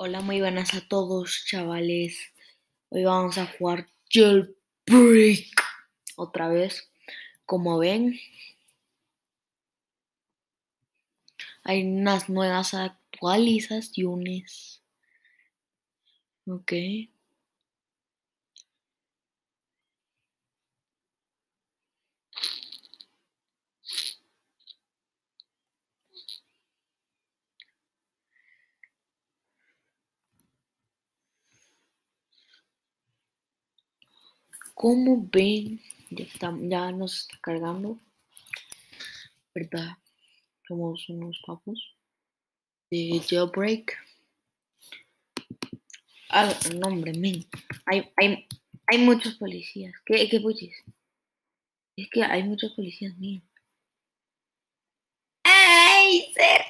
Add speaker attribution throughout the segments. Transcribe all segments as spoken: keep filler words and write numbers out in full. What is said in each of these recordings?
Speaker 1: Hola, muy buenas a todos, chavales. Hoy vamos a jugar Jailbreak otra vez. Como ven, hay unas nuevas actualizaciones. Ok. Como ven, ya, está, ya nos está cargando, ¿verdad? Somos unos papos de Jailbreak. Ah, no, hombre, men. Hay, hay, hay muchos policías. ¿Qué, qué puchis? Es que hay muchos policías, men. ¡Ay, ser!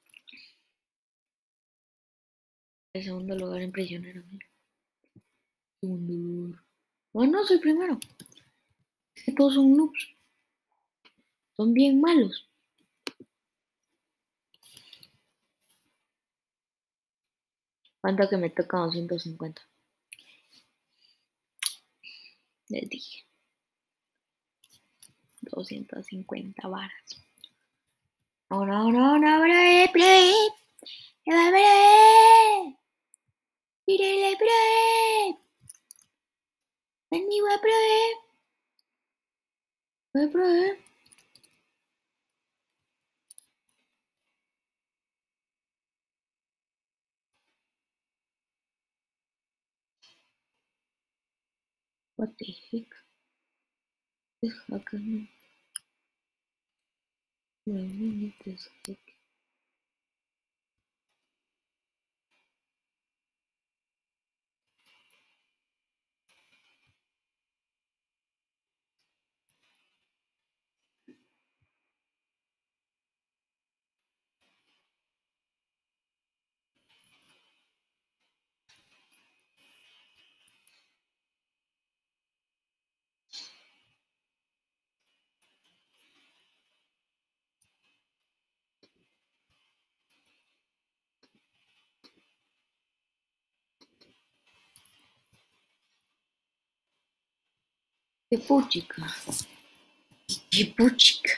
Speaker 1: El segundo lugar en prisionero, men. Segundo lugar. Bueno, soy primero. Es que todos son noobs. Son bien malos. ¿Cuánto que me toca? Doscientos cincuenta. Les dije. Doscientos cincuenta varas. No, no, no, no, bro, play. Mírele, bro. Vení, bro. Bro. What the heck? This hacker, man. No, no need this hack. Qué puchica. Qué puchica.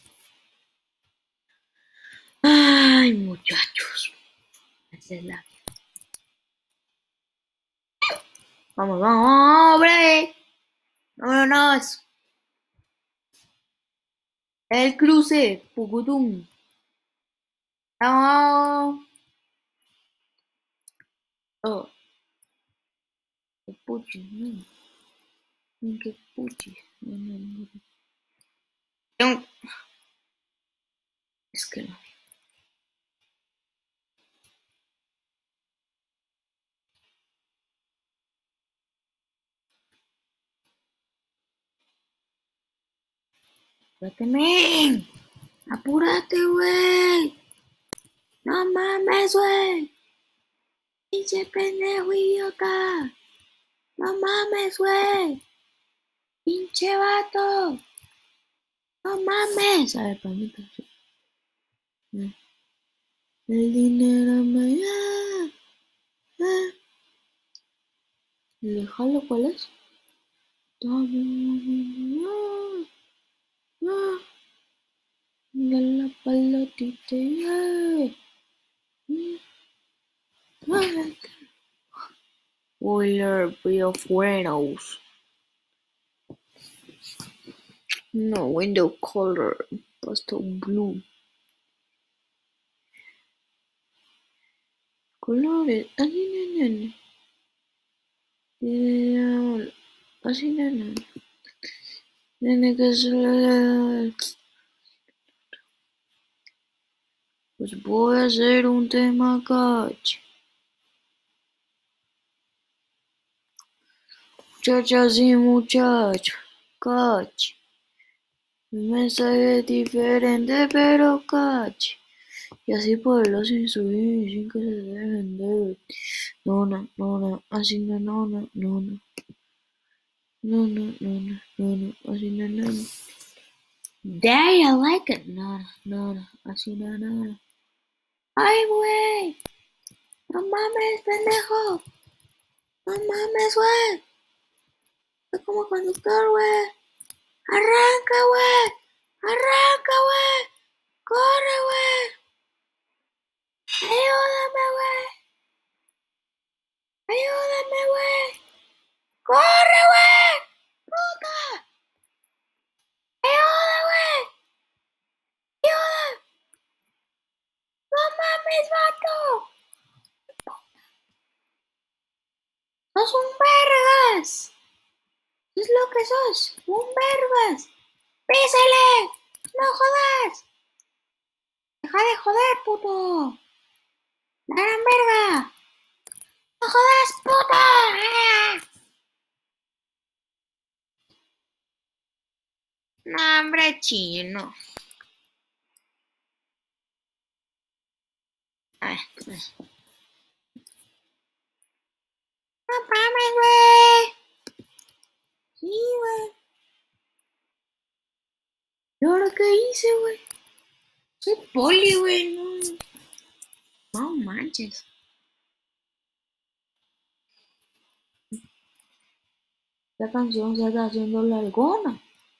Speaker 1: Ay, muchachos. Esa es la Vamos, vamos, hombre. Vámonos. El cruce, Pucutum. Vamos. Oh, qué puchis, no. Qué puchis. No, no, no. No. Es que no. Apúrate, men. Apúrate, güey. No mames, güey. Pinche pendejo idiota. No mames, güey. Pinche vato. No mames. A ver, palmita. El dinero me da. Ah. ¿Le jalo cuál es? Ah. Ah. De la palotita. Wheeler Biofueros. No, window color. Pastel blue. Colores. Así, nene. Así, nene. Nene, que es la... Pues voy a hacer un tema catch. Muchachas y muchachos, catch. Un mensaje diferente pero catch. Y así poderlos instruir sin que se dejen de ver. No, no, no, no, así no, no, no, no, no. No, no, no, no, no, no, así no, no, no. Daddy, I like it. No, no, no, así no, no, no. Ay, güey. No mames, pendejo. No mames, güey. Es como conductor, güey. Arranca, güey. Arranca, güey. Corre, güey. Ayúdame, güey. Ayúdame, güey. Corre, güey. Puta. Ayuda, güey. Ayuda. No mames, vato. Sos un vergas. Es lo que sos. Un vergas. Písele. No jodas. Deja de joder, puto. La gran verga. No jodas, puto. ¡Ah! No, hombre, chino. Ay, pues. No mames, güey. Sí, güey. ¿Y ahora qué hice, güey? Soy poli, güey. No, no manches. La canción se está haciendo largona.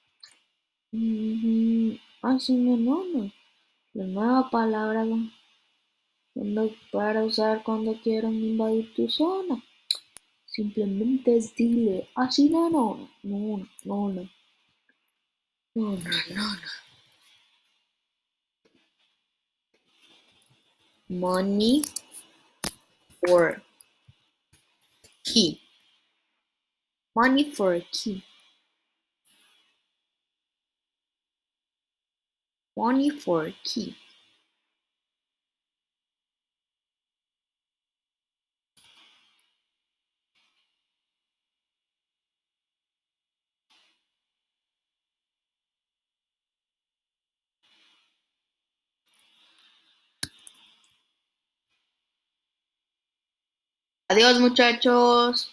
Speaker 1: Uh-huh. Así no, no, no. La nueva palabra cuando, para usar cuando quieran invadir tu zona. Simplemente es dile. Así no, no, no, no, no. No, no, no, no. Money for key. Money for a key. Money for a key. Adiós, muchachos.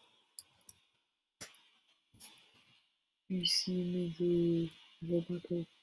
Speaker 1: Y si me de, de